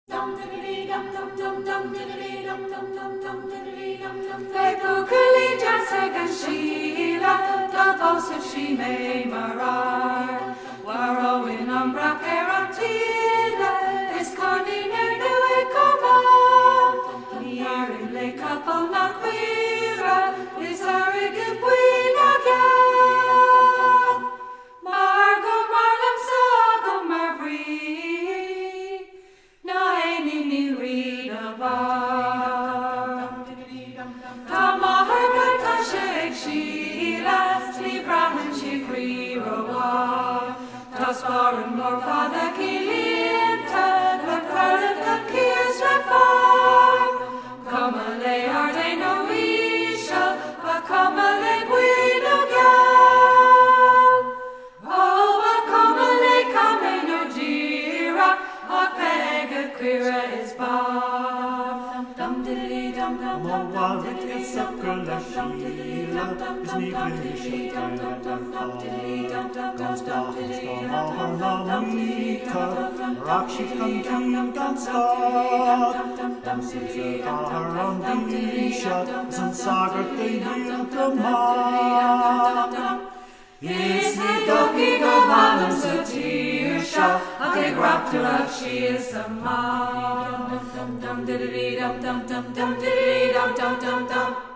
Beidh Buachailín Deas gan Síle, dá bósa sí mé marar. War in umbrach an Síle, is conning nua coma. Ní in le capal na cuira, is arrogant buina gan. Mar lam sa go mar brí, na ein ni rid a bar. Tá mahar gata sé ag Síle, slí brahan si crí roá. Tá sparan mór fada cílínta, le crowded gan cíos le far. Cuma le ardé no isha, ba cuma le buino gal. Oh, ba cuma le came no dira, a pega queera is bar. Dum diddly dum dum dum dum diddly dum dum dum dum diddly dum dum dum dum diddly dum dum dum dum diddly dum dum dum dum diddly dum dum dum dum diddly dum dum dum Rock she come to gan stad, dum diddly dum dum dum diddly dum dum sagar they will come on. Is the doggy go bottom so tearsha, a big raptor of she is a mom. Dum dum diddly dum dum dum dum diddly dum dum dum dum.